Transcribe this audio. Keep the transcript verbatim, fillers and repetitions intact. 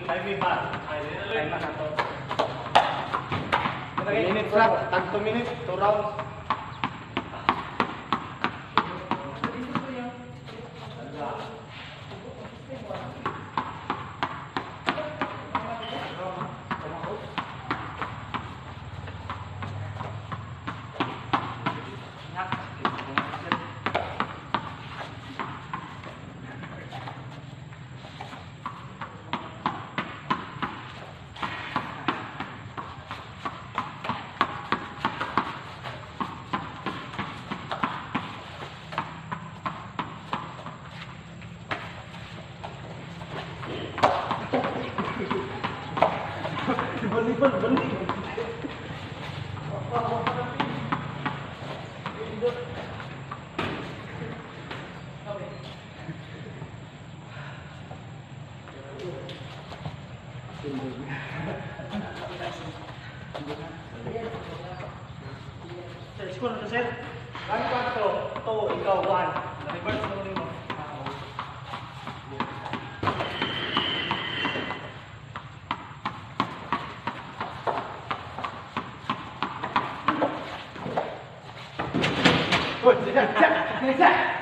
five minutes. Time na to. two minutes lang. Tag two minutes. two rounds. Balik, balik. Sir, score na sir. one, quatro, two, ikaw, one. Reverse mo rin mo. Good,